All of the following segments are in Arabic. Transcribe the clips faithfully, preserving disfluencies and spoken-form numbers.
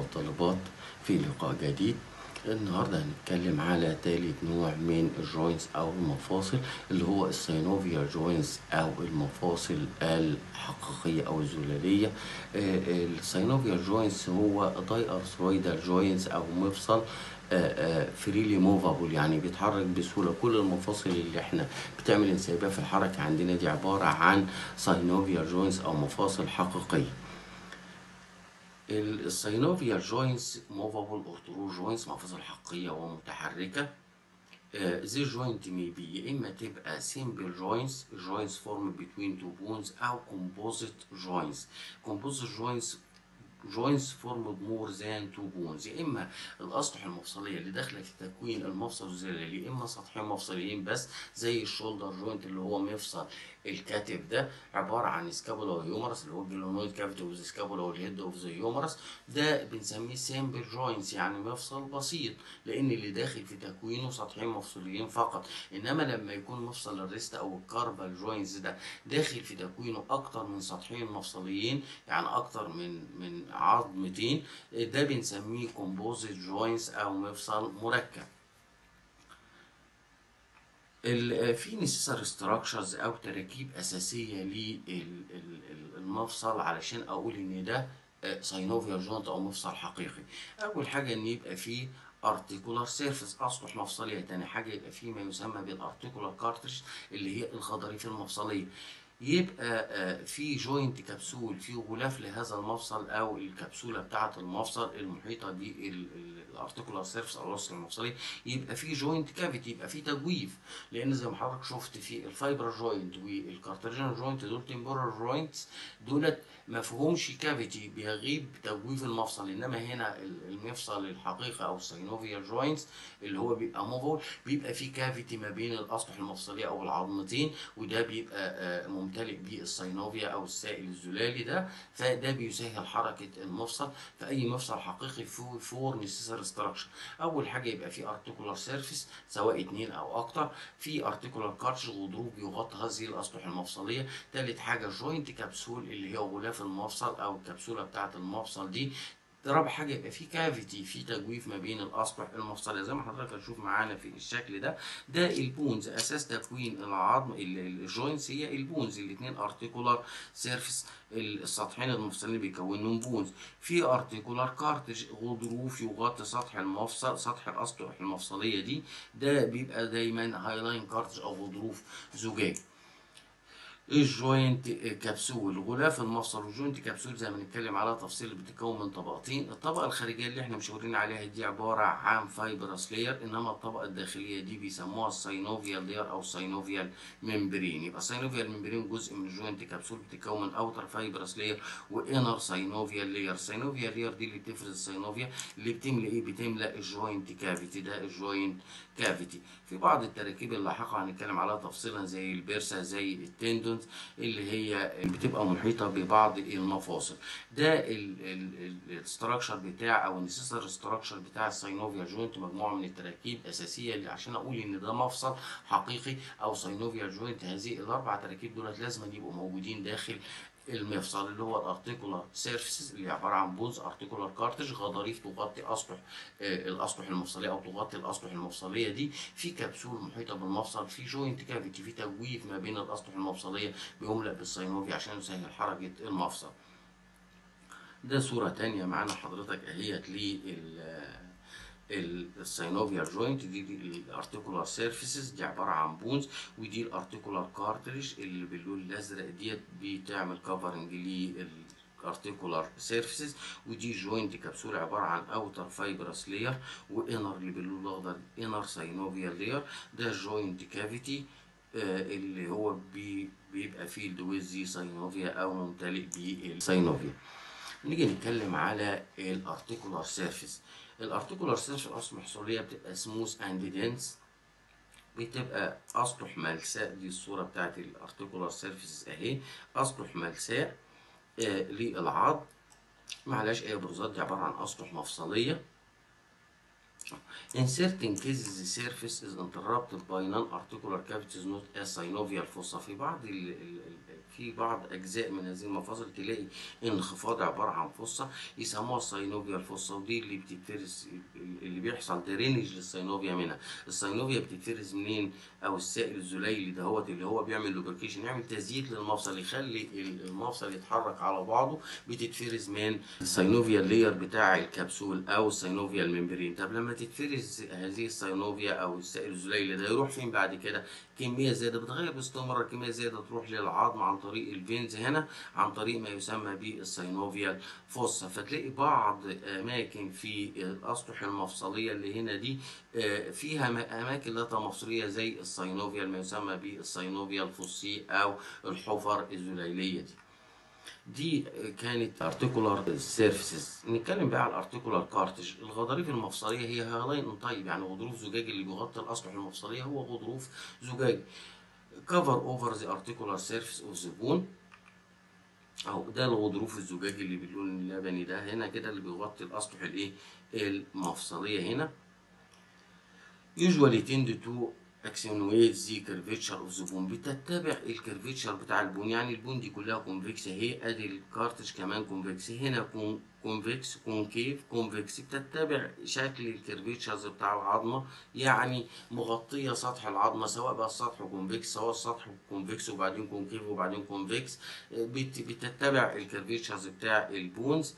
الطالبات في لقاء جديد. النهاردة هنتكلم على تالت نوع من الجوينتس أو المفاصل اللي هو السينوفيال جوينتس أو المفاصل الحقيقية أو الزلالية. السينوفيال جوينتس هو داي ارثرويدال جوينتس أو مفصل فريلي موفابل، يعني بيتحرك بسهولة. كل المفاصل اللي احنا بتعمل انسيابية في الحركة عندنا دي عبارة عن سينوفيال جوينتس أو مفاصل حقيقية. السينوفيال جوينتس موفابل اورثورو جوينتس مفاصل حقيقية ومتحركة. زي جوينت مي بي يا اما تبقى سيمبل جوينتس جوينتس فورم بين تو بونز او كومبوزيت جوينتس. كومبوزيت جوينتس جوينتس فورمد مور ذان تو بونز، يا اما الاسطح المفصليه اللي داخله في تكوين المفصل الزلالي يا اما سطحين مفصليين بس، زي الشولدر جوينت اللي هو مفصل الكتف ده عباره عن سكابولا وهيومرس اللي هو الجلونويد كافيتي اوف ذا سكابولا والهيد اوف ذا هيومرس. ده بنسميه سيمبل جوينتس يعني مفصل بسيط، لان اللي داخل في تكوينه سطحين مفصليين فقط. انما لما يكون مفصل الريست او الكاربال جوينتس ده داخل في تكوينه اكتر من سطحين مفصليين، يعني اكتر من من عظمتين، ده بنسميه كومبوزيت جوينتس او مفصل مركب. في نسيسر ستراكشرز او تراكيب اساسيه للمفصل علشان اقول ان ده ساينوفيال جوينت او مفصل حقيقي. اول حاجه ان يبقى فيه ارتيكولار سيرفيس اسطح مفصليه، تاني حاجه يبقى فيه ما يسمى بالارتيكولار كارتريج اللي هي الغضاريف المفصليه، يبقى في جوينت كبسول في غلاف لهذا المفصل او الكبسوله بتاعه المفصل المحيطه بالارتيكولار سيرفيس او الوصل المفصلي، يبقى في جوينت كافيتي، يبقى في تجويف. لان زي ما حضرتك شفت في الفايبر جوينت والكارتريجن جوينت دول تمبورال جوينتس دولت ما فيهمش كافيتي، بيغيب تجويف المفصل. انما هنا المفصل الحقيقي او السينوفيال جوينتس اللي هو بيبقى موفول بيبقى في كافيتي ما بين الاسطح المفصليه او العظمتين، وده بيبقى ممتلئ بالسينوفيا او السائل الزلالي ده، فده بيسهل حركه المفصل. فاي مفصل حقيقي فيه فور نيسيسر ستراكشر. اول حاجه يبقى في ارتيكولار سيرفيس سواء اتنين او اكتر، في ارتيكولار كارتش غضروف بيغطي هذه الاسطح المفصليه. تالت حاجه جوينت كبسول اللي هي غلاف المفصل او الكبسوله بتاعه المفصل دي. رابع حاجه يبقى في كافيتي في تجويف ما بين الاسطح المفصليه زي ما حضرتك هتشوف معانا في الشكل ده. ده البونز، اساس تكوين العظم الجوينتس هي البونز الاثنين ارتيكولار سيرفيس، السطحين المفصلين بيكونوا بونز. في ارتيكولار كارتج غضروف يغطي سطح المفصل سطح الاسطح المفصليه دي، ده بيبقى دايما هايلاين كارتج او غضروف زجاج. الجوينت كبسول غلاف المفصل والجوينت كبسول زي ما نتكلم عليها تفصيل بتتكون من طبقتين. الطبقه الخارجيه اللي احنا مشاورين عليها دي عباره عن فايبرس لاير، انما الطبقه الداخليه دي بيسموها السينوفيال لاير او السينوفيال ممبرين. يبقى السينوفيال ممبرين جزء من الجوينت كبسول بتتكون من اوتر فايبرس لاير وانر سينوفيال لاير. السينوفيال لاير دي اللي بتفرز السينوفيا اللي بتملى ايه؟ بتملى الجوينت كافيتي، ده الجوينت كافيتي. في بعض التراكيب اللاحقه هنتكلم عليها تفصيلا زي البرسا زي التندونز اللي هي بتبقى محيطه ببعض المفاصل. ده الاستراكشر بتاع او النسيسر استراكشر بتاع السينوفيال جوينت، مجموعه من التراكيب اساسيه اللي عشان اقول ان ده مفصل حقيقي او سينوفيال جوينت. هذه الاربع تراكيب دولت لازم يبقوا موجودين داخل المفصل اللي هو الارتيكولار سيرفيسز اللي عباره عن بونز، ارتيكولار كارتج غضاريف تغطي اسطح آه الاسطح المفصليه او تغطي الاسطح المفصليه دي، في كبسول محيطه بالمفصل، في جوينت كافيتي في تجويف ما بين الاسطح المفصليه بيملأ بالسينوفيا عشان يسهل حركه المفصل. ده صوره تانية معانا حضرتك اهيت لل السينوفيال جوينت. دي, دي الارتيكولار سيرفيسز دي عباره عن بونز، ودي الارتيكولار كارتريج اللي باللون الازرق ديت بتعمل كفرنج للارتيكولار سيرفيسز. ودي جوينت كبسول عباره عن اوتر فايبرس لاير وانر اللي باللون الاخضر انر سينوفيال لاير. ده جوينت كافيتي آه اللي هو بي بيبقى فيه الدويزي سينوفيا او ممتلئ بالسينوفيا. نيجي نتكلم على الارتيكولار سيرفيس. الارتيكولار سيرفيس الاسطح المفصليه بتبقى سموث اند دينس، بتبقى اسطح ملساء. دي الصوره بتاعت الارتيكولار سيرفيس اهي، اسطح ملساء آه للعظم معلهاش اي بروزات، دي عباره عن اسطح مفصليه. In certain cases the surface is interrupted by non-articular cavities not as synovial fossa. في بعض ال ال في في بعض اجزاء من هذه المفاصل تلاقي انخفاض عباره عن فصه يسموها الساينوفيا الفصه، ودي اللي بتتفرز اللي بيحصل درينج للساينوفيا منها. الساينوفيا بتتفرز منين؟ او السائل الزليلي دهوت اللي هو بيعمل لوبريكيشن، يعمل تزييت للمفصل، يخلي المفصل يتحرك على بعضه، بتتفرز من الساينوفيا اللير بتاع الكبسول او الساينوفيا الممبرين. طب لما تتفرز هذه الساينوفيا او السائل الزليلي ده يروح فين بعد كده؟ كميه زياده بتغير باستمرار، كميه زياده تروح للعظم عن طريق الفينز هنا، عن طريق ما يسمى بالساينوفيا فوسا. فتلاقي بعض اماكن في الاسطح المفصليه اللي هنا دي فيها اماكن لا مفصليه زي الساينوفيا ما يسمى بالساينوفيا الفصي او الحفر الزليليه دي. دي كانت ارتيكولار سيرفيسز. نتكلم بقى على الارتيكولار كارتج. الغضاريف المفصليه هي هالاين طيب، يعني غضروف زجاجي اللي بيغطي الاسطح المفصليه هو غضروف زجاجي. كفر اوفر ذا ارتيكولار سيرفيس اوف ذا بون، اهو ده الغضروف الزجاجي اللي باللون اللبني ده هنا كده اللي بيغطي الاسطح الايه المفصليه هنا. usually tend to accentuate the curvature of the bone، بتتبع الكيرفيتشر بتاع البون، يعني البون دي كلها كونفكس اهي، ادي الكارتج كمان كونفكس، هنا كونفكس كونكيف كونفكس، بتتبع شكل الكيرفيتشرز بتاع العظمه، يعني مغطيه سطح العظمه سواء بقى السطح كونفكس سواء السطح كونفكس وبعدين كونكيف وبعدين كونفكس، بتتبع الكيرفيتشرز بتاع البونز.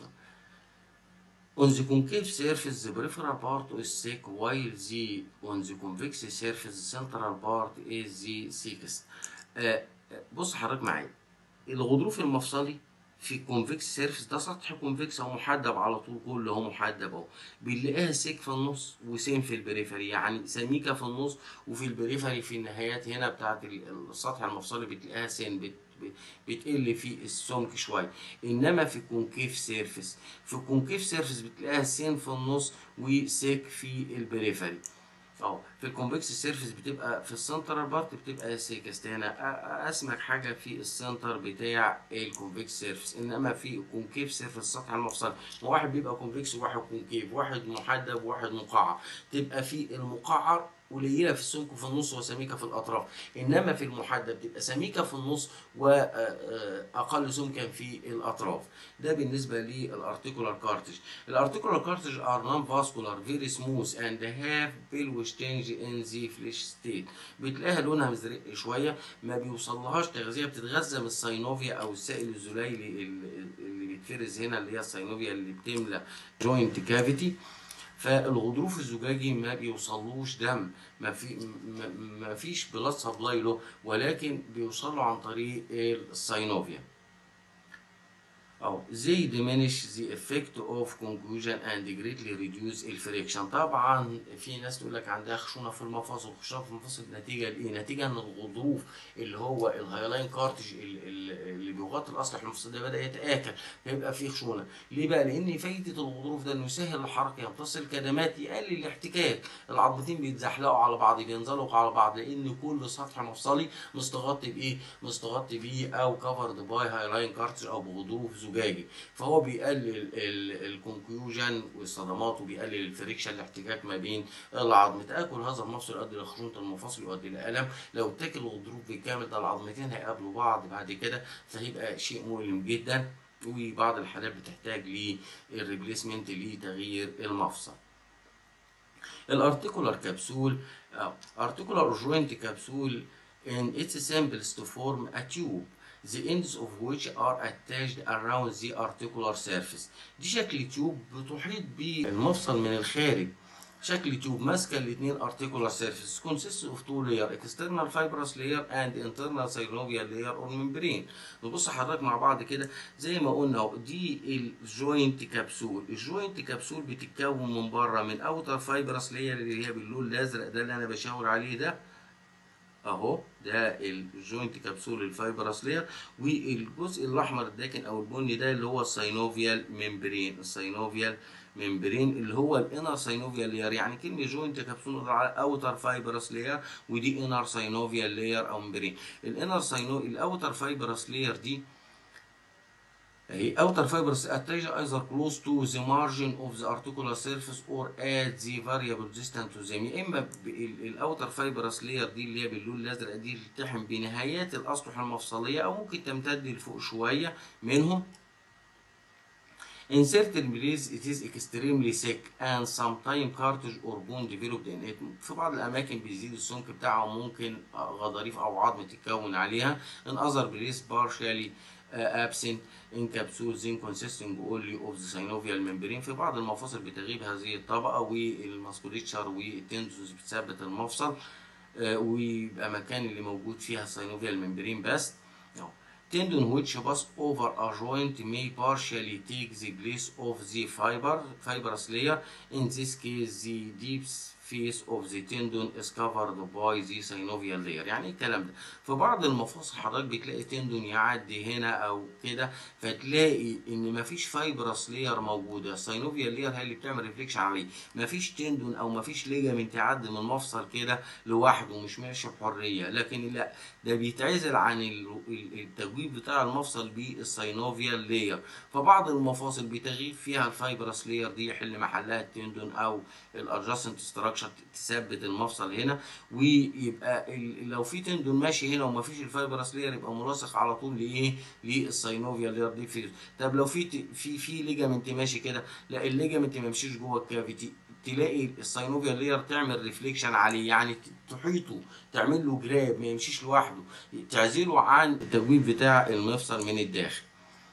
On the concave surface the peripheral part is thick while the on the convex surface the central part is the thickest. آه بص حضرتك معايا، الغضروف المفصلي في الكونفكس سيرفيس ده سطح كونفكس او محدب على طول، كله هو محدب اهو، بنلاقيها سيك في النص وسين في البريفري، يعني سميكه في النص وفي البريفري في النهايات هنا بتاعت السطح المفصلي بتلاقيها سين، بت بتقل في السمك شويه. انما في الكونكيف سيرفيس في الكونكيف سيرفيس بتلاقيها سين في النص وسيك في البريفري. اه في الكونفكس سيرفيس بتبقى في السنترال بارت بتبقى سيكست، هنا اسمك حاجه في السنتر بتاع الكونفكس سيرفيس. انما في الكونكيف سيرفيس السطح المفصلي واحد بيبقى كونفكس وواحد كونكيف، واحد محدب وواحد مقعر، تبقى في المقعر قليله في السمك في النص وسميكه في الاطراف، انما في المحدب تبقى سميكه في النص واقل سمكا في الاطراف. ده بالنسبه للارتيكولار كارتج. الارتيكولار كارتج ار نون فاسكولار فيري سموث اند هاف بيلوش تشينج ان ذا فليش ستيت، بتلاقيها لونها مزرق شويه، ما بيوصلهاش تغذيه، بتتغذى من الساينوفيا او السائل الزليلي اللي بيتفرز هنا اللي هي الساينوفيا اللي بتملى جوينت كافيتي. فالغضروف الزجاجي ما بيوصلوش دم، ما في ما فيش بلاد سبلاي له، ولكن بيوصله عن طريق الساينوفيا. أو they diminish the effect of concussion and greatly reduce الفريكشن. طبعا في ناس تقول لك عندها خشونة في المفاصل، خشونة في المفاصل نتيجة لإيه؟ نتيجة إن الغضروف اللي هو الهايلاين كارتج اللي بيغطي الأسطح المفصلي ده بدأ يتآكل، فيبقى فيه خشونة. ليه بقى؟ لأن فايدة الغضروف ده إنه يسهل الحركة، يمتص الكدمات، يقلل الاحتكاك، العظمتين بيتزحلقوا على بعض، بينزلقوا على بعض، لأن كل سطح مفصلي مستغطي بإيه؟ مستغطي بيه أو كفرد باي هايلاين كارتج أو بغضروف زجاجي، فهو بيقلل الكونكيوجن والصدمات وبيقلل الفريكشن الاحتكاك ما بين العظم. تاكل هذا المفصل يؤدي لخشونه المفاصل ويؤدي لالم. لو اتاكل الغضروف بالكامل ده العظمتين هيقابلوا بعض بعد كده، فهيبقى شيء مؤلم جدا، وبعض الحالات بتحتاج للريبليسمنت لتغيير المفصل. الارتيكولار كبسول ارتيكولار جوينت كبسول in its simplest form a tube the ends of which are attached around the articular surface. دي شكل تيوب بتحيط بالمفصل من الخارج، شكل تيوب ماسكه الاثنين articular surface consists of two layer external fibrous layer and internal synovial layer or membrane. نبص حضرتك مع بعض كده زي ما قلنا، دي الجوينت كبسول. الجوينت كبسول بتتكون من بره من اوتر فايبرس لاير اللي هي باللون الازرق ده اللي انا بشاور عليه ده اهو، ده الجوينت كبسول الفايبرس لير، والجزء الاحمر الداكن او البني ده اللي هو الساينوفيال ممبرين. الساينوفيال ممبرين اللي هو الانر ساينوفيال لير، يعني كلمه جوينت كبسول على اوتر فايبرس لير ودي انر ساينوفيال لير او ممبرين. الانر ساينو الاوتر فايبرس لير دي اهي outer fibers attach either close to the margin of the articular surface or at the variable distance to them. يا اما الاوتر فايبرس لاير دي اللي هي باللون الازرق دي تلتحم بنهايات الاسطح المفصليه او ممكن تمتد لفوق شويه منهم. In certain places it is extremely thick and sometimes cartilage or bone developed in it. في بعض الأماكن بيزيد السمك بتاعها وممكن غضاريف أو عظم تتكون عليها. In other places partially uh, absent in capsules then consisting only of the synovial membrane. في بعض المفاصل بتغيب هذه الطبقة والماسكوليتشر والتندونز بتثبت المفصل uh, ويبقى مكان اللي موجود فيها السينوفيال ممبرين بس. Tendon which pass over a joint may partially take the place of the fiber fibrous layer. In this case, the deep face of the tendon is covered by the synovial layer. يعني ايه الكلام ده؟ في بعض المفاصل حضرتك بتلاقي تندون يعدي هنا او كده، فتلاقي ان مفيش فايبرس لاير موجوده، السينوفيال لاير هي اللي بتعمل ريفليكشن عليه، مفيش تندون او مفيش ليجامنت يعدي من المفصل كده لوحده مش ماشي بحريه، لكن لا ده بيتعزل عن التجويف بتاع المفصل بالسينوفيال لاير. فبعض المفاصل بتغيب فيها الفايبرس لاير دي يحل محلها التندون او الادجاستنت ستراكشر تثبت المفصل هنا، ويبقى لو في تندون ماشي هنا ومفيش الفايبرس لاير يبقى ملاصق على طول لايه؟ للسينوفيال لاير دي في. طب لو في في في ليجامنت ماشي كده، لا الليجامنت ما يمشيش جوه الكافيتي، تلاقي السينوفيال لاير تعمل ريفليكشن عليه، يعني تحيطه تعمل له جراب ما يمشيش لوحده، تعزله عن التجويف بتاع المفصل من الداخل.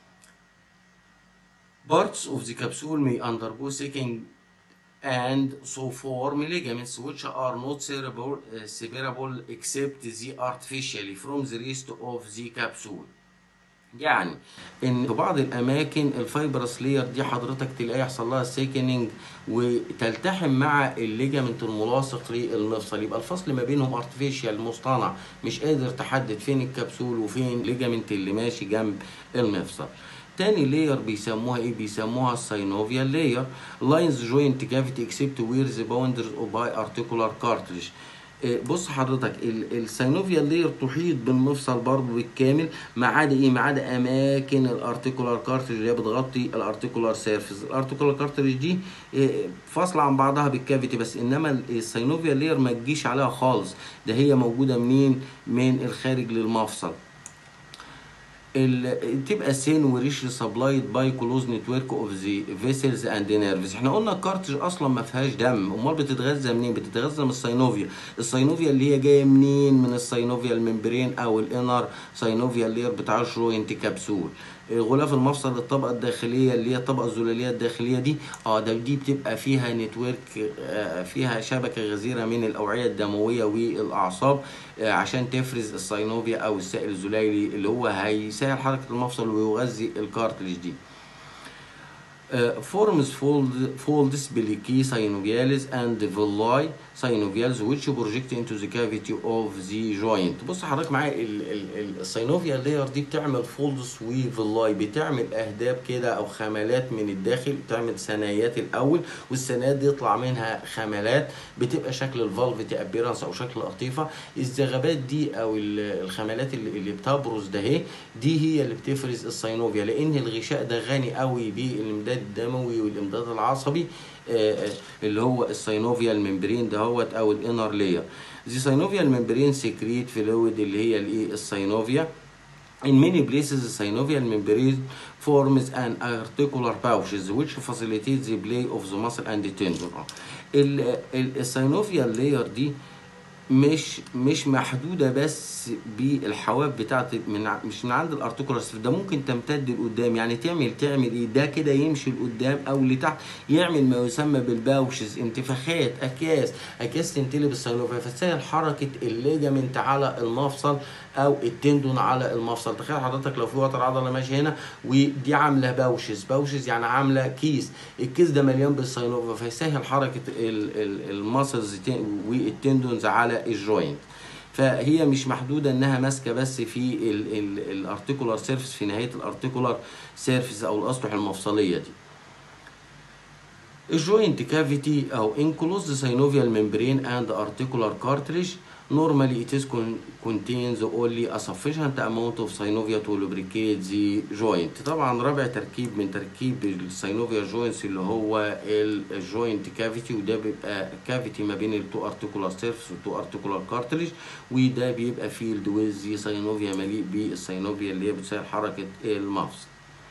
Parts of the capsule may undergo second and so form ligaments which are not separable, uh, separable except the artificially from the rest of the capsule. يعني ان في بعض الاماكن الفايبرس لاير دي حضرتك تلاقي يحصل لها سيكننج وتلتحم مع الليجامنت الملاصق للمفصل، يبقى الفصل ما بينهم ارتفيشال مصطنع، مش قادر تحدد فين الكبسول وفين الليجامنت اللي ماشي جنب المفصل. تاني لاير بيسموها ايه؟ بيسموها السينوفيال لاير. لاينز جوينت كافيتي اكسبت وير ذا باوندرز اوف باي ارتيكولار كارتريج. بص حضرتك السينوفيال لاير تحيط بالمفصل برضه بالكامل ما عدا ايه؟ ما عدا اماكن الارتيكولار كارتريج اللي هي بتغطي الارتيكولار سيرفيس. الارتيكولار كارتريج دي فاصله عن بعضها بالكافيتي بس، انما السينوفيال لاير ما تجيش عليها خالص، ده هي موجوده منين؟ من الخارج للمفصل. تبقى سين وريش سبلايد باي كلوز نتورك اوف ذا فيسلز اند نيرفز. احنا قلنا الكارتريج اصلا ما فيهاش دم، امال بتتغذى منين؟ بتتغذى من السينوفيا. السينوفيا اللي هي جايه منين؟ من السينوفيا الممبرين او الانر سينوفيا لاير بتاع الجوينت كبسول. غلاف المفصل الطبقه الداخليه اللي هي الطبقه الزلاليه الداخليه دي اه ده دي بتبقى فيها نتورك، آه فيها شبكه غزيره من الاوعيه الدمويه والاعصاب آه عشان تفرز السينوفيا او السائل الزلالي اللي هو هيسهل حركه المفصل ويغذي الكارتليج دي. forms fold folds bellici synovialis and villi synovials which project into the cavity of the joint. بص حضرتك معايا السينوفيال لاير دي بتعمل فولدز وفيلاي، بتعمل اهداب كده او خملات من الداخل، بتعمل ثنايات الاول والثنايات دي يطلع منها خملات بتبقى شكل الفالفتي ابيرانس او شكل القطيفه. الزغبات دي او الخملات اللي, اللي بتبرز ده اهي دي هي اللي بتفرز السينوفيا، لان الغشاء ده غني قوي بالامداد الدموي والامداد العصبي اللي هو السينوفيال ممبرين دهوت او الانر لاير. دي سينوفيال ممبرين سكريت فلويد اللي هي الايه؟ السينوفيا. In many places the synovial membrane forms an articular pouches which facilitates the play of the muscle and the tendon. السينوفيال لاير دي مش مش محدوده بس بالحواف بتاعت من مش من عند الارتيكولار، ده ممكن تمتد لقدام، يعني تعمل تعمل ايه؟ ده كده يمشي لقدام او لتحت، يعمل ما يسمى بالباوشز، انتفاخات، اكياس اكياس تنتلي بالسينوفيا فتسهل حركه الليجامنت على المفصل او التندون على المفصل. تخيل حضرتك لو في وتر عضله ماشي هنا ودي عامله باوشز، باوشز يعني عامله كيس، الكيس ده مليان بالسينوفيا فيسهل حركه الماسلز والتندونز على الجوينت. فهي مش محدوده انها ماسكه بس في الارتيكولار سيرفيس، في نهايه الارتيكولار سيرفيس او الاسطح المفصليه دي. الجوينت كافيتي او انكلوزد سينوفيال ممبرين اند ارتيكولار كارتريج Normally it is con contains only a sufficient amount of synovia to lubricate the joint. طبعا رابع تركيب من تركيب السينوفيا جوينتس اللي هو الجوينت كافيتي، وده بيبقى كافيتي ما بين التو ارتيكولار سيرفس والتو ارتيكولار كارتليج، وده بيبقى فيلد ويز ذي سينوفيا مليء بالسينوفيا اللي هي بتسهل حركة المفصل.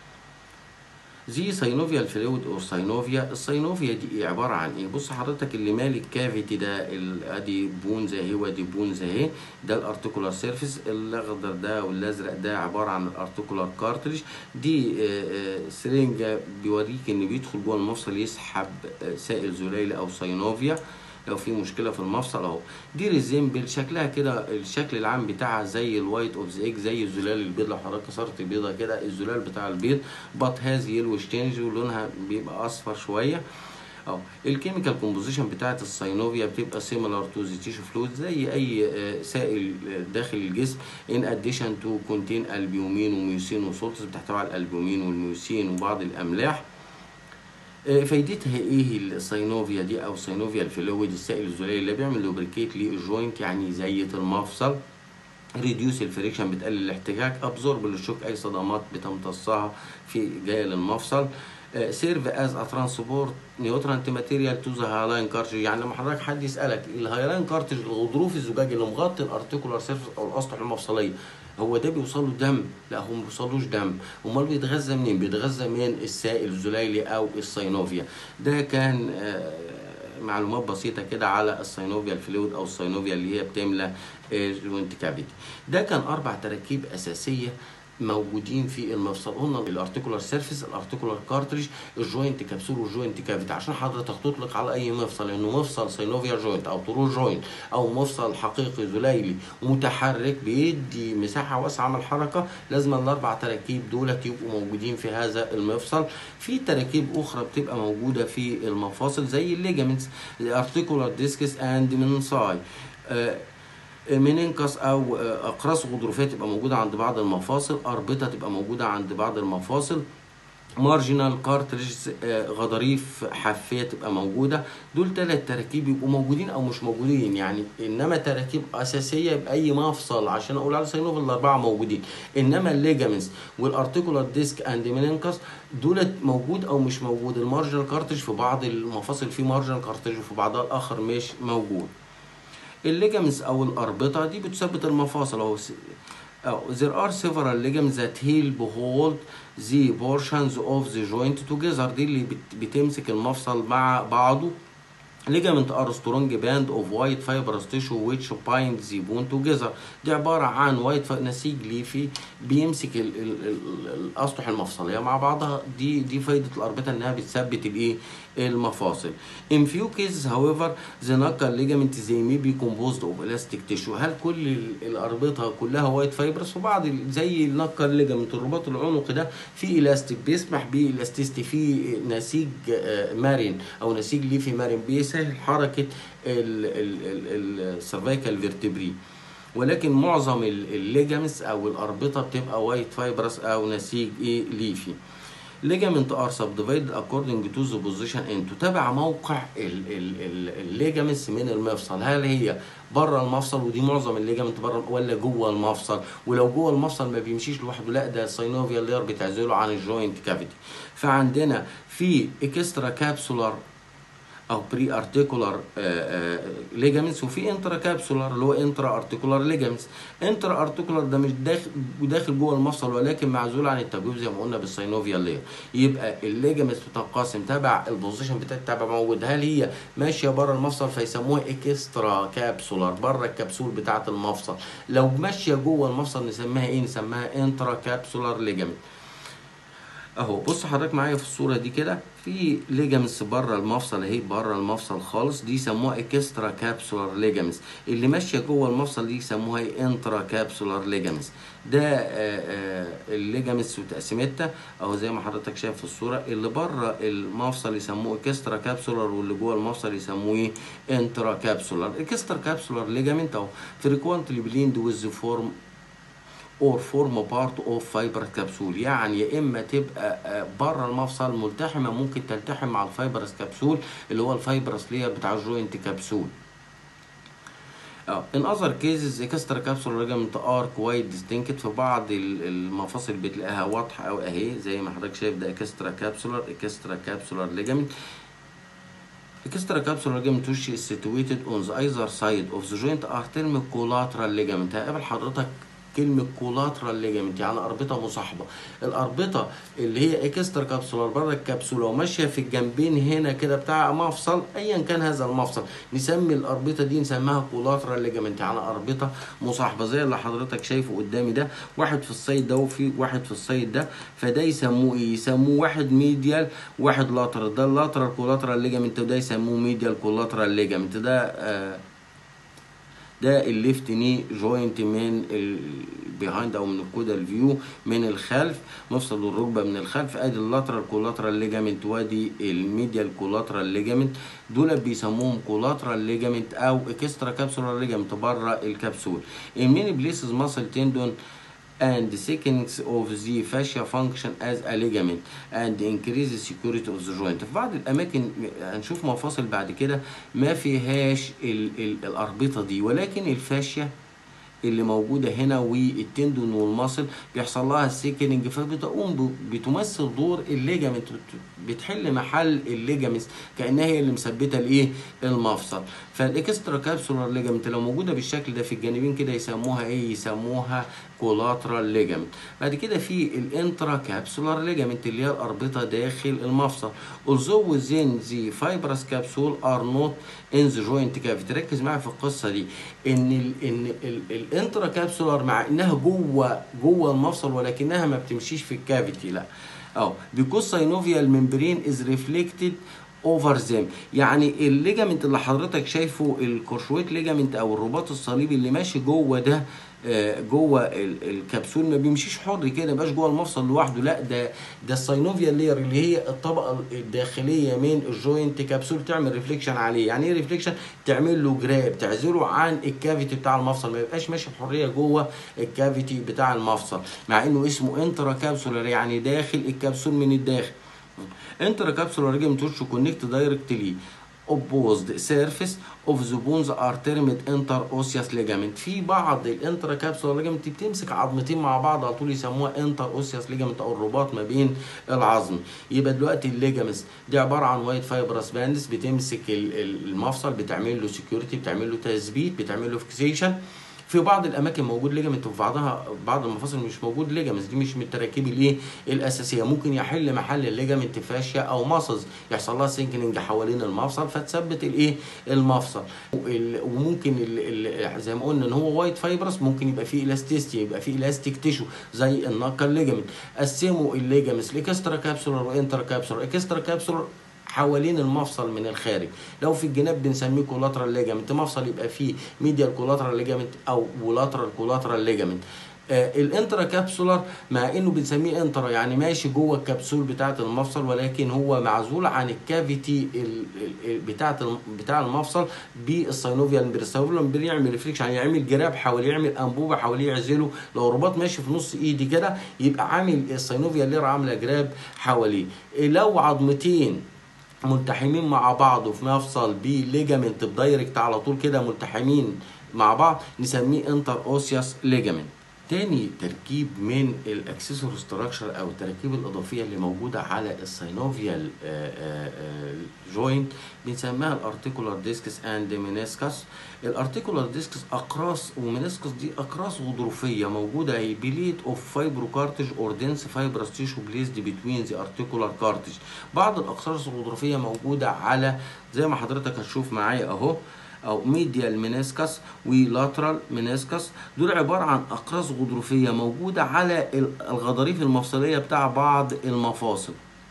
زي سينوفيا فلويد او سينوفيا. السينوفيا دي عباره عن ايه؟ بص حضرتك، اللي مالي الكافيتي ده ادي بونز اهي وادي بونز اهي، ده الارتيكولار سيرفيس. الاخضر ده والازرق ده عباره عن الارتيكولار كارتريج. دي سرنجه بيوريك ان بيدخل جوه المفصل يسحب سائل زليلي او سينوفيا لو في مشكله في المفصل اهو. دي ريزيمبل شكلها كده، الشكل العام بتاعها زي الوايت اوف ذا ايج، زي زلال البيض. لو حضرتك كسرت بيضه كده الزلال بتاع البيض، بات هاز يلو تشينج، ولونها بيبقى اصفر شويه اهو. الكيميكال كومبوزيشن بتاعت السينوفيا بتبقى سيميلار تو ذا تيشو فلويد، زي اي سائل داخل الجسم. ان اديشن تو كونتين البيومين وميوسين وسولتس، بتحتوي على الالبومين والميوسين وبعض الاملاح. فايدتها ايه السينوفيا دي او سينوفيا الفلويد؟ السائل الزلالي اللي بيعمل لوبريكيت للجوينت، يعني يزيت المفصل. ريديوس الفريكشن، بتقلل الاحتكاك. ابزورب للشوك، اي صدمات بتمتصها في جايه للمفصل. سيرف از ا ترانسبورت نيوترانت ماتيريال تو ذا هايلاين كارتريج. يعني لما حضرتك حد يسالك الهايلاين كارتريج، الغضروف الزجاجي اللي مغطي الارتيكولار سيرفيس او الاسطح المفصليه، هو ده بيوصل له دم؟ لا، هو ما بيوصلوش دم. امال بيتغذى منين؟ بيتغذى من السائل الزليلي او السينوفيا. ده كان آه معلومات بسيطه كده على السينوفيا الفلويد او السينوفيا اللي هي بتملى الجوينت كافيتي. ده كان اربع تراكيب اساسيه موجودين في المفصل. قلنا الارتيكولار سيرفيس، الارتيكولار كارتريج، الجوينت كبسول والجوينت كافيتي، عشان حضرتك تطلق على اي مفصل انه مفصل سينوفيا جوينت او ترو جوينت او مفصل حقيقي زليلي متحرك بيدي مساحه واسعه من الحركه، لازم الاربع تراكيب دولت يبقوا موجودين في هذا المفصل. في تراكيب اخرى بتبقى موجوده في المفاصل زي الليجامنتس، الارتيكولار ديسكس اند منساي. آه مننكس او اقراص غضروفيه تبقى موجوده عند بعض المفاصل، اربطه تبقى موجوده عند بعض المفاصل، مارجنال كارتريج غضاريف حافيه تبقى موجوده. دول ثلاث تراكيب يبقوا موجودين او مش موجودين يعني، انما تراكيب اساسيه يبقى اي مفصل عشان اقول على سينوفيا الاربعه موجودين. انما الليجامنتس والارتيكولار ديسك اند مننكس دولت موجود او مش موجود. المارجنال كارتريج في بعض المفاصل في مارجنال كارتريج وفي بعضها الاخر مش موجود. الليجامنتس او الاربطه دي بتثبت المفاصل اهو. there are several ligaments that help hold the portions of the joint together. دي اللي بتمسك المفصل مع بعضه. ligament are strong band of white fibrous tissue which bind the bone together. دي عبارة عن white نسيج ليفي بيمسك ال ال ال الأسطح المفصلية مع بعضها. دي دي فايدة الأربطة إنها بتثبت الإيه؟ المفاصل. In few cases however the knuckle ligament they may be composed of elastic tissue. هل كل الأربطة كلها white fibrous؟ وبعض زي النقل ligament الرباط العنقي ده في إلاستيك بيسمح بالإلاستيستي، في نسيج مرن أو نسيج ليفي مرن بيسهل حركة السيرفيكال فيرتبري. ولكن معظم الليجامنتس او الاربطه بتبقى وايت فايبرس او نسيج ايه ليفي. ليجامنت ار سبديفايدد اكوردنج تو ذا بوزيشن ان، تتابع موقع الليجامنتس من المفصل، هل هي بره المفصل ودي معظم الليجامنت بره ولا جوه المفصل؟ ولو جوه المفصل ما بيمشيش لوحده، لا ده السينوفيا لير بتعزله عن الجوينت كافيتي. فعندنا في اكسترا كابسولار او بري ارتيكولار ليجامنتس، وفي انترا كابسولار اللي هو انترا ارتيكولار ليجامنتس. انترا ارتيكولار ده مش داخل داخل جوه المفصل ولكن معزول عن التجويف زي ما قلنا بالسينوفيا لير. يبقى الليجامنتس بتنقسم تبع البوزيشن بتاعها تبع موجود، هل هي ماشيه بره المفصل فيسموها اكسترا كابسولار بره الكبسول بتاعه المفصل، لو ماشيه جوه المفصل نسميها ايه؟ نسميها انترا كابسولار ليجامنت. اهو بص حضرتك معايا في الصوره دي كده، في ليجامنتس بره المفصل اهي، بره المفصل خالص، دي يسموها اكسترا كابسولار ليجامنتس. اللي ماشيه جوه المفصل دي يسموها انترا كابسولار ليجامنتس. ده الليجامنتس وتقسيمتها اهو زي ما حضرتك شايف في الصوره. اللي بره المفصل يسموه اكسترا كابسولار، واللي جوه المفصل يسموه انترا كابسولار. اكسترا كابسولار ليجامنت اهو فريكوانتلي بليند ويز فورم or form part of fibrous capsule، يعني يا اما تبقى بره المفصل ملتحمه، ممكن تلتحم مع الفايبرس كبسول اللي هو الفايبرس لير بتاع الجوينت كبسول. اه in other cases extra capsular ligament are quite distinct. في بعض المفاصل بتلاقيها واضحة أو أهي زي ما حضرتك شايف ده extra capsular extra capsular ligament. extra capsular ligament which is situated on the either side of the joint are termed collateral ligament. هقابل حضرتك كلمة collateral ligament يعني أربطة مصاحبة. الأربطة اللي هي اكسترا كابسولار بره الكبسولة وماشية في الجنبين هنا كده بتاع مفصل أيا كان هذا المفصل نسمي الأربطة دي نسميها collateral ligament يعني أربطة مصاحبة زي اللي حضرتك شايفه قدامي ده، واحد في السايد ده وفي واحد في السايد ده، فده يسموه إيه؟ يسموه واحد ميديال واحد لاترال. ده اللاترال collateral ligament وده يسموه ميديال collateral ligament. ده آه ده الليفت ني جوينت من البيهايند او من الكودال فيو من الخلف، مفصل الركبه من الخلف. ادي اللاترال كولاترال ليجامنت وادي الميديال كولاترال ليجامنت، دول بيسموهم كولاترال ليجامنت او اكسترا كابسولار ليجامنت بره الكبسول. in many places muscle tendon and thickness of the fascia function as a ligament and increase the security of the joint. في بعض الأماكن هنشوف مفاصل بعد كده ما فيهاش ال ال الأربطة دي، ولكن الفاشيا اللي موجودة هنا والتندون والمصل بيحصل لها السيكننج فبتقوم بتمثل دور الليجامنت، بتحل محل الليجامنت كأنها هي اللي مثبتة الايه المفصل. فالاكسترا كابسولار ليجامنت لو موجودة بالشكل ده في الجانبين كده يسموها ايه؟ يسموها كولاترال ليجامنت. بعد كده في الانترا كابسولار ليجامنت اللي هي الأربطة داخل المفصل. although within the fibrous capsule are not in the joint cavity. ركز معايا في القصة دي ان ال ان ال الانترا كابسولار مع انها جوه جوه المفصل ولكنها ما بتمشيش في الكافيتي، لا اه because synovial membrane is reflected over them. يعني الليجامنت اللي حضرتك شايفه الكورشويت ليجامنت او الرباط الصليبي اللي ماشي جوه ده جوه الكبسول ما بيمشيش حر كده، ما بقاش جوه المفصل لوحده، لا ده ده الساينوفيال لير اللي هي الطبقه الداخليه من الجوينت كبسول تعمل ريفليكشن عليه. يعني ايه ريفليكشن؟ تعمل له جراب، تعزله عن الكافيتي بتاع المفصل، ما يبقاش ماشي بحريه جوه الكافيتي بتاع المفصل، مع انه اسمه انترا كابسولار يعني داخل الكبسول من الداخل. انترا كابسولار ليجامنت which connect directly opposed surface of the bones are termed interosseous ligament. في بعض الانترا كابسولار ليجامنت بتمسك عظمتين مع بعض على طول يسموها interosseous ligament او الرباط ما بين العظم. يبقى دلوقتي الليجامنتس دي عباره عن وايت فايبرس باندز بتمسك المفصل، بتعمل له سكيورتي، بتعمل له تثبيت، بتعمل له فيكسيشن. في بعض الاماكن موجود ليجامنت وفي بعضها بعض المفاصل مش موجود ليجامنت، دي مش من التراكيب الايه الاساسيه. ممكن يحل محل الليجامنت فاشيا او ماسلز يحصل لها سينكينج حوالين المفصل فتثبت الايه المفصل. وممكن ال ال زي ما قلنا ان هو وايت فايبرس ممكن يبقى فيه الاستيستي، يبقى فيه الاستيك تيشو زي النقل ليجامنت. قسموا الليجامنتس لاكسترا كابسولار وانتر كابسولار. اكسترا كابسولار حوالين المفصل من الخارج، لو في الجناب بنسميه كولاترال ليجامنت، مفصل يبقى فيه ميديال كولاترال ليجامنت او ولاترال كولاترال ليجامنت. آه الانترا كابسولار مع انه بنسميه انترا يعني ماشي جوه الكبسول بتاعه المفصل، ولكن هو معزول عن الكافيتي بتاعه بتاع المفصل بالساينوفيال ممبرين. الساينوفيال ممبرين يعمل ريفليكشن يعني يعمل جراب حواليه، يعمل انبوبه حواليه يعزله. لو رباط ماشي في نص ايدي كده يبقى عامل الساينوفيال لير عامله جراب حواليه. لو عظمتين ملتحمين مع بعض وفي مفصل بليجامنت بدايركت على طول كده ملتحمين مع بعض نسميه انتر اوسيوس ليجامنت. تاني تركيب من الاكسسور ستراكشر او التراكيب الاضافيه اللي موجوده على الساينوفيال جوينت بنسميها الارتيكولار ديسكس اند مينيسكس. الارتيكولار ديسكس اقراص ومينيسكس دي اقراص غضروفيه موجوده هي بليت اوف فايبرو كارتج اور دنس فايبرس تيشو بليزد بتوين ذا ارتيكولار كارتج. بعض الاقراص الغضروفيه موجوده على زي ما حضرتك هتشوف معايا اهو او ميديال مينيسكس ولاترال مينيسكس، دول عباره عن اقراص غضروفيه موجوده على الغضاريف المفصليه بتاع بعض المفاصل.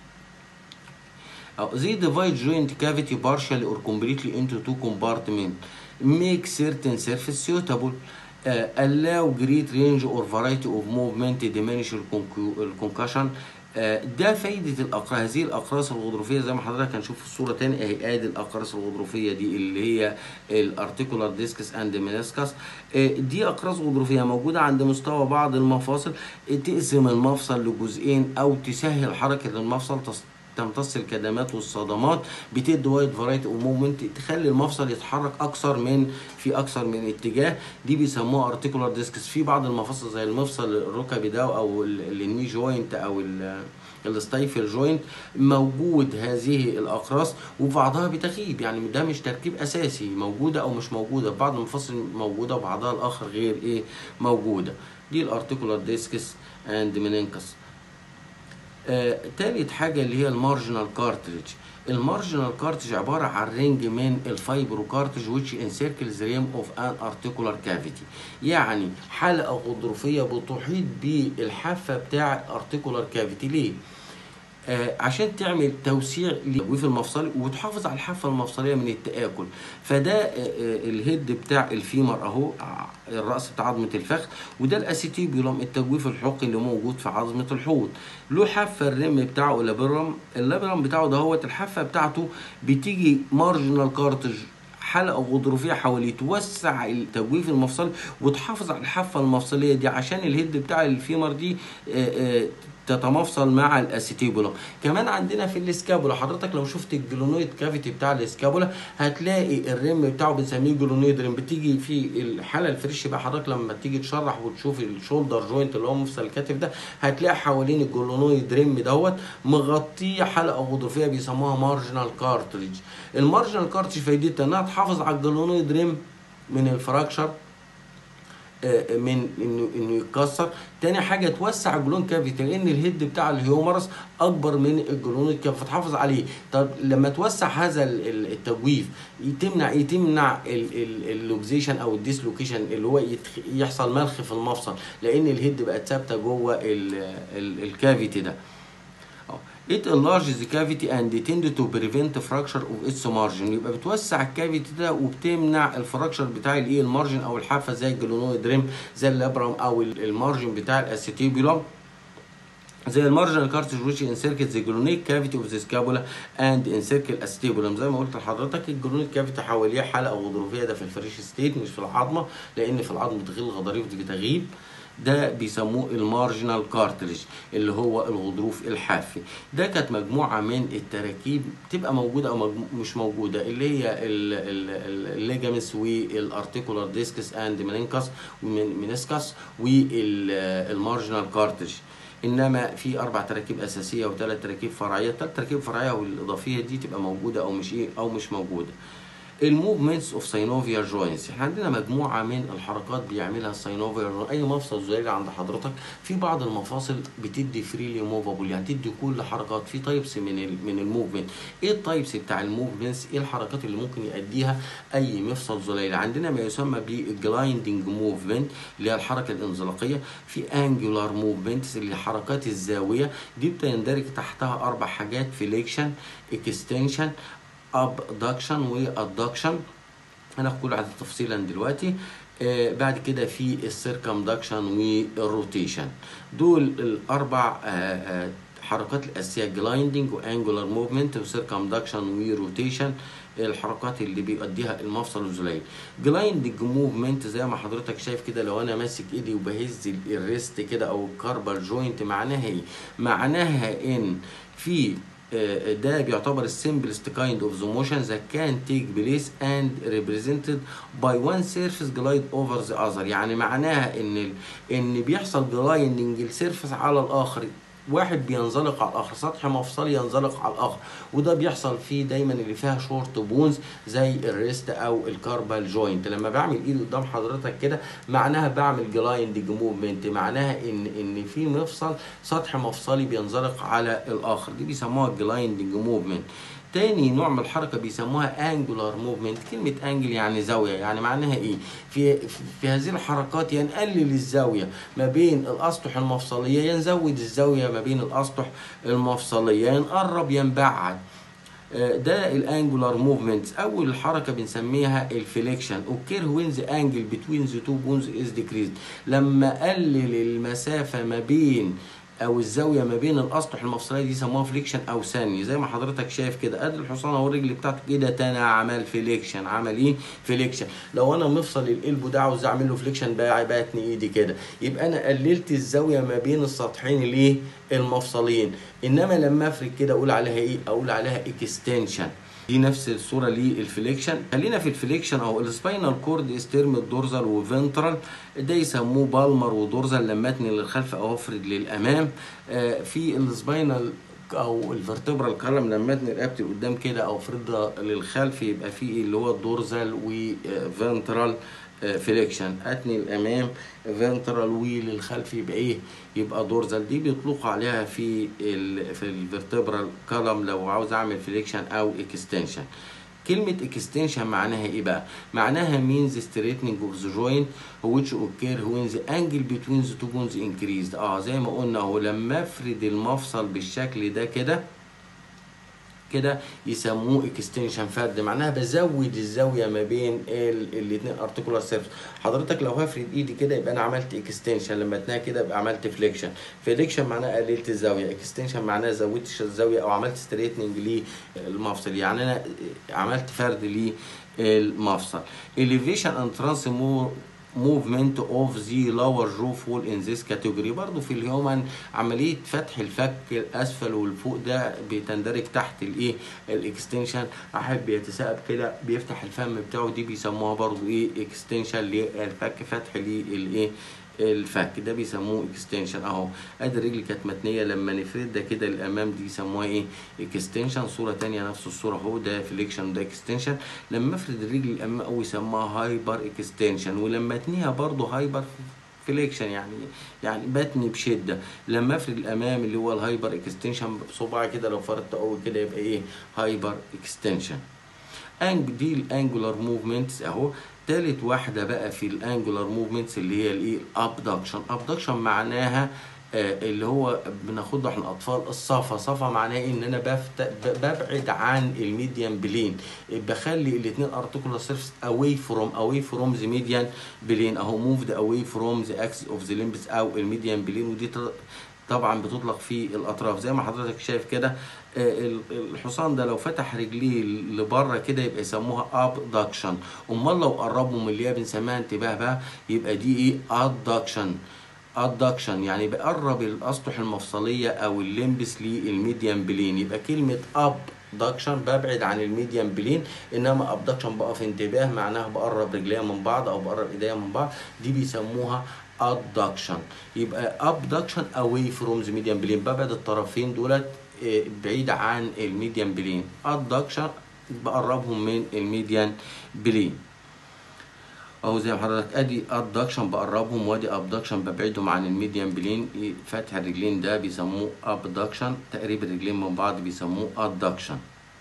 They divide joint cavity partially or completely into two compartments, make certain surface suitable, uh, allow great range or variety of movement, diminish concussion. ده فايدة الأقراص. هذه الأقراص الغضروفية زي ما حضرتك هنشوف في الصورة تاني اهي، ادي الأقراص الغضروفية دي اللي هي الارتيكولار ديسكس اند مينيسكس. دي أقراص غضروفية موجودة عند مستوى بعض المفاصل، تقسم المفصل لجزئين أو تسهل حركة المفصل تمتص الكدمات والصدمات، بتدي وايد فرايتي ومومنت، تخلي المفصل يتحرك اكثر من في اكثر من اتجاه. دي بيسموها ارتيكولار ديسكس. في بعض المفاصل زي المفصل الركبي ده او الني جوينت او الستايفل جوينت موجود هذه الاقراص وبعضها بتغيب، يعني ده مش تركيب اساسي، موجوده او مش موجوده، في بعض المفاصل موجوده وبعضها الاخر غير ايه موجوده. دي الارتيكولار ديسكس اند مننكس. آه، تالت حاجه اللي هي المارجنال كارتريج. المارجنال كارتريج عباره عن رينج من الفايبرو كارتريج which encircles the rim of an articular cavity، يعني حلقه غضروفيه بتحيط بالحافه بتاع الارتيكولار كافيتي. ليه؟ آه عشان تعمل توسيع للتجويف المفصلي وتحافظ على الحافه المفصليه من التآكل. فده آه آه الهيد بتاع الفيمر اهو، الراس بتاع عظمه الفخذ، وده الاسيتيبيولم التجويف الحقي اللي موجود في عظمه الحوض. له حافه الرم بتاعه اللابرم، اللابرم بتاعه دهوت الحافه بتاعته بتيجي مارجنال كارتج حلقه غضروفيه حواليه توسع التجويف المفصلي وتحافظ على الحافه المفصليه دي عشان الهيد بتاع الفيمر دي آآ آآ تتمافصل مع الاسيتيبولا. كمان عندنا في الاسكابولا، حضرتك لو شفت الجلونويد كافيتي بتاع الاسكابولا هتلاقي الرم بتاعه بنسميه جلونويد ريم، بتيجي في الحاله الفريش بقى. حضرتك لما تيجي تشرح وتشوف الشولدر جوينت اللي هو مفصل الكتف ده هتلاقي حوالين الجلونويد ريم دوت مغطيه حلقه غضروفيه بيسموها مارجنال كارتريج. المارجنال كارتريج فايدتها انها تحافظ على الجلونويد ريم من الفراكشر، من انه انه يتكسر. تاني حاجه توسع الجلون كافيتي لان الهيد بتاع الهيومرس اكبر من الجلون كافيتي فتحافظ عليه. طب لما توسع هذا التجويف تمنع ايه؟ تمنع اللوكزيشن او الديسلوكيشن اللي هو يحصل ملخ في المفصل لان الهيد بقت ثابته جوه الكافيتي ده. It enlarges the cavity and tend to prevent fracture of its margin. يبقى بتوسع الكافيتي ده وبتمنع الفراكشر بتاع الايه المارجن او الحافه زي الجلونويد ريم، زي اللابرام او المارجن بتاع الاسيتيبيولم، زي المارجنال كارتج which encircles the glenoid cavity of the scapula and encircle acetabulum. زي ما قلت لحضرتك الجلونيد كافيتي حواليه حلقه غضروفيه، ده في الفريش ستيت مش في العظمه لان في العظم بتغيب الغضاريف دي بتغيب. ده بيسموه المارجنال كارتريج اللي هو الغضروف الحافي. ده كانت مجموعه من التراكيب تبقى موجوده او مش موجوده اللي هي الليجامنتس والارتيكولار ديسكس اند مننكس ومنسكس والمارجنال كارتريج. انما في اربع تراكيب اساسيه وثلاث تراكيب فرعيه، الثلاث تراكيب فرعيه والاضافيه دي تبقى موجوده او مش ايه او مش موجوده. الموفمنتس اوف ساينوفيا جوينتس، احنا عندنا مجموعه من الحركات بيعملها الساينوفيا. اي مفصل زجاجي عند حضرتك في بعض المفاصل بتدي فريلي موفابل، يعني تدي كل حركات في تايبس من ال من الموفمنت. ايه التايبس بتاع الموفمنتس؟ ايه الحركات اللي ممكن يؤديها اي مفصل زجاجي؟ عندنا ما يسمى بالجلايندنج موفمنت اللي هي الحركه الانزلاقيه، في انجولار موفمنتس اللي حركات الزاويه، دي بتندرج تحتها اربع حاجات: فليكشن، اكستنشن، ابدكشن وادكشن. هناخد كل واحده تفصيلا دلوقتي. آه بعد كده في السيركمدكشن والروتيشن. دول الاربع آه آه حركات الاساسيه: جلايندنج وانجولار موفمنت وسيركمدكشن وروتيشن، الحركات اللي بيؤديها المفصل الزلالي. جلايندنج موفمنت زي ما حضرتك شايف كده، لو انا ماسك ايدي وبهز الريست كده او الكاربال جوينت، معناها ايه؟ معناها ان في ده بيعتبر السمبلست كايند اوف ذا موشن ذات كان تيك بليس اند ريبريزنتد باي وان سيرفيس جلايد اوفر ذا اذر. يعني معناها ان ان بيحصل جلايندنج السيرفيس على الاخر، واحد بينزلق على الاخر، سطح مفصلي ينزلق على الاخر، وده بيحصل فيه دايما اللي فيها شورت بونز زي الريست او الكاربال جوينت. لما بعمل ايدي قدام حضرتك كده معناها بعمل جلايندنج موفمنت، معناها ان ان في مفصل سطح مفصلي بينزلق على الاخر، دي بيسموها الجلايندنج موفمنت. تاني نوع من الحركه بيسموها انجولار موفمنت. كلمه انجل يعني زاويه، يعني معناها ايه؟ في في هذه الحركات يا نقلل الزاويه ما بين الاسطح المفصليه يا نزود الزاويه ما بين الاسطح المفصليه، يا نقرب يا نبعد. ده الانجولار موفمنت. اول حركه بنسميها الفليكشن، اوكير وين ذا انجل بتوين ذا تو بونز از ديكريزد. لما اقلل المسافه ما بين او الزاويه ما بين الاسطح المفصليه دي يسموها فليكشن او ثاني. زي ما حضرتك شايف كده ادي الحصان اهو الرجل بتاعته كده تاني عمل فليكشن، عمل ايه؟ فليكشن. لو انا مفصل القلب ده عاوز اعمل له فليكشن بقى باتني ايدي كده، يبقى انا قللت الزاويه ما بين السطحين الايه؟ المفصلين. انما لما افرد كده اقول عليها ايه؟ اقول عليها اكستنشن. دي نفس الصوره للفليكشن. خلينا في الفليكشن اهو. السباينال كورد استرم الدورزال وفنترال، ده يسموه بالمر ودورزال لما اتني للخلف او افرد للامام. آه في السباينال او الفرتبرال كولم لما اتني رقبتي قدام كده او افردها للخلف يبقى في اللي هو الدورزال وفنترال فليكشن. اتني الامام فنترال وللخلف يبقى ايه؟ يبقى دورزال. دي بيطلقوا عليها في ال في الفرتبرال كولم لو عاوز اعمل فليكشن او اكستنشن. كلمة اكستنشن معناها ايه بقى؟ معناها means straightening of the joint which occur when the angle between the two bones increased. اه زي ما قلنا اهو، لما افرد المفصل بالشكل ده كده كده يسموه اكستنشن فرد. معناها بزود الزاويه ما بين الاثنين ارتكولار سيرفس. حضرتك لو هفرد ايدي كده يبقى انا عملت اكستنشن، لما اتناها كده يبقى عملت فليكشن. فليكشن معناها قللت الزاويه، اكستنشن معناها زودت الزاويه او عملت ستريتنج للمفصل، يعني انا عملت فرد للمفصل. elevation and transmore movement of the lower jaw fall in this category. برضو في الهيومن عمليه فتح الفك الاسفل والفوق ده بتندرج تحت الايه؟ الاكستنشن. احب يتساءل كده بيفتح الفم بتاعه، دي بيسموها برضو ايه؟ اكستنشن للفك، فتح للايه؟ الفك ده بيسموه اكستنشن. اهو ادي الرجل كانت متنيه لما نفردها كده للامام دي يسموها ايه؟ اكستنشن. صوره ثانيه نفس الصوره اهو، ده فليكشن وده اكستنشن. لما افرد الرجل للامام او يسموها هايبر اكستنشن، ولما اتنيها برضو هايبر فليكشن، يعني يعني بتني بشده. لما افرد الامام اللي هو الهايبر اكستنشن بصباعي كده، لو فردت قوي كده يبقى ايه؟ هايبر اكستنشن. انج دي الانجولار موفمنتس اهو. تالت واحده بقى في الانجولار موفمنتس اللي هي الايه؟ الابدكشن. ابدكشن معناها آه اللي هو بناخده احنا اطفال الصفا. صفا معناه ان انا بفت... ببعد عن الميديان بلين، بخلي الاثنين ارتكولار سيرفيس اواي فروم اواي فروم ذا ميديان بلين اهو. موفد اواي فروم ذا اكسس اوف ذا ليمبس او الميديان بلين. ودي طبعا بتطلق في الاطراف زي ما حضرتك شايف كده. الحصان ده لو فتح رجليه لبره كده يبقى يسموها ابدكشن. امال لو قربهم من اللي هي بنسميها انتباه بقى يبقى دي ايه؟ ادكشن. ادكشن يعني بقرب الاسطح المفصليه او الليمبس للميديان بلين. يبقى كلمه اب ابدكشن ببعد عن الميديان بلين، انما ابدكشن بقى في انتباه معناها بقرب رجليا من بعض او بقرب ايديا من بعض، دي بيسموها adduction. يبقى abduction away from the median plane، ببعد الطرفين دولت بعيد عن الميديان بلين. adduction بقربهم من الميديان بلين اهو زي ما حضرتك ادي adduction بقربهم، وادي abduction ببعدهم عن الميديان بلين. فتح الرجلين ده بيسموه abduction، تقريب الرجلين من بعض بيسموه adduction.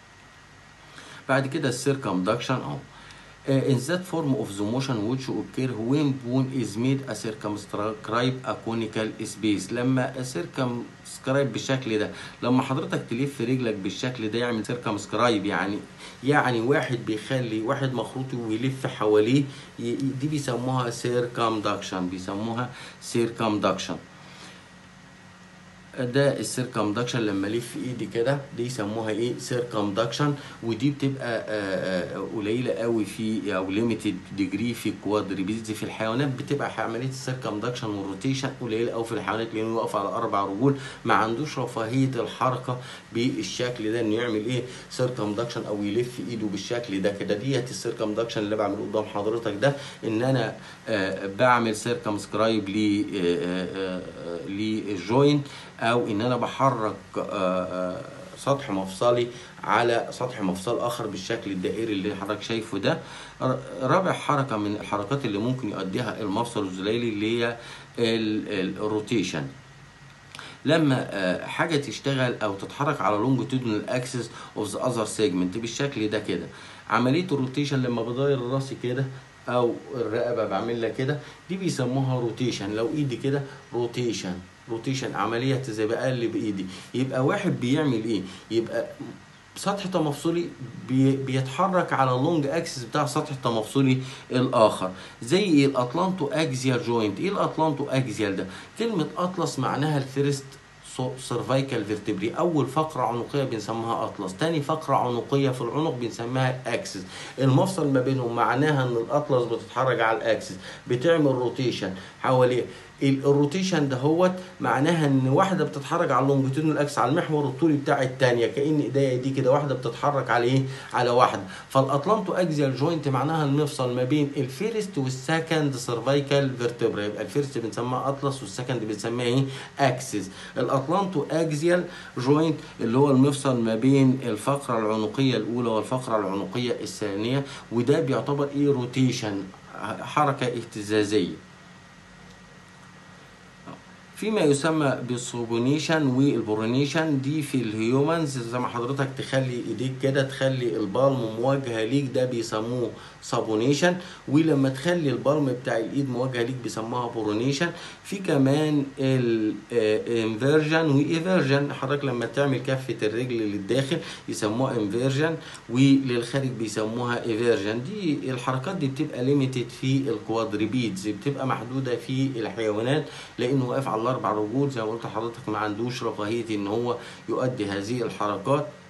بعد كده السيركمدكشن اهو. in that form of the motion which occur when bone is made a circumscribe a conical space. لما circumscribe بالشكل ده، لما حضرتك تلف رجلك بالشكل ده يعمل circumscribe، يعني يعني واحد بيخلي واحد مخروطي ويلف حواليه، دي بيسموها circumduction، بيسموها circumduction. ده السيركمدكشن. لما الف ايدي كده دي يسموها ايه؟ سيركمدكشن. ودي بتبقى قليله قوي في او ليميتد ديجري في الكوادريبيدز. في الحيوانات بتبقى عمليه السيركمدكشن والروتيشن قليله قوي في الحيوانات، لانه يقف على اربع رجول، ما عندوش رفاهيه الحركه بالشكل ده انه يعمل ايه؟ سيركمدكشن او يلف ايده بالشكل ده كده. ديت السيركمدكشن اللي بعمله قدام حضرتك ده، ان انا بعمل سيركمسكرايب للجوينت، او ان انا بحرك سطح مفصلي على سطح مفصل اخر بالشكل الدائري اللي حضرتك شايفه ده. رابع حركه من الحركات اللي ممكن يؤديها المفصل الزليلي اللي هي الروتيشن. لما حاجه تشتغل او تتحرك على لونجيتودينال اكسس اوف ذا اذر سيجمنت بالشكل ده كده، عمليه الروتيشن لما بداير راسي كده او الرقبه بعمل لها كده، دي بيسموها روتيشن. لو ايدي كده روتيشن روتيشن عمليه زي بقلب ايدي. يبقى واحد بيعمل ايه؟ يبقى سطح تمفصلي بي بيتحرك على اللونج اكسس بتاع سطح التمفصلي الاخر، زي الاطلانتو اكزيال جوينت. ايه الاطلانتو اكزيال ده؟ كلمه اطلس معناها الفيرست سيرفايكال فيرتبري، اول فقره عنقيه بنسميها اطلس، تاني فقره عنقيه في العنق بنسميها اكسس. المفصل ما بينهم معناها ان الاطلس بتتحرك على الاكسس، بتعمل روتيشن حواليه. الروتيشن دهوت معناها ان واحده بتتحرك على اللونجيتودينال اكس على المحور الطولي بتاع الثانيه، كأن ايديا دي كده واحده بتتحرك على ايه؟ على واحده. فالاطلانتو اكزيال جوينت معناها المفصل ما بين الفيرست والسكند سيرفايكال فيرتبرا، يبقى الفيرست بنسميها اطلس والسكند بنسميها ايه؟ اكسس. الاطلانتو اكزيال جوينت اللي هو المفصل ما بين الفقره العنقيه الاولى والفقره العنقيه الثانيه، وده بيعتبر ايه؟ روتيشن، حركه اهتزازيه. فيما يسمى بالسوبونيشن والبورونيشن دي في الهيومنز، زي ما حضرتك تخلي ايديك كده، تخلي البالم مواجهه ليك، ده بيسموه سابونيشن. ولما تخلي البالم بتاع الايد مواجهه ليك بيسموها بورونيشن. في كمان الانفيرجن وايفيرجن، حضرتك لما تعمل كفه الرجل للداخل يسموها انفيرجن، وللخارج بيسموها ايفيرجن. دي الحركات دي بتبقى ليميتد في الكوادريبيدز، بتبقى محدوده في الحيوانات، لانه واقف على الاربع رجول زي ما قلت لحضرتك، ما عندوش رفاهيه ان هو يؤدي هذه الحركات.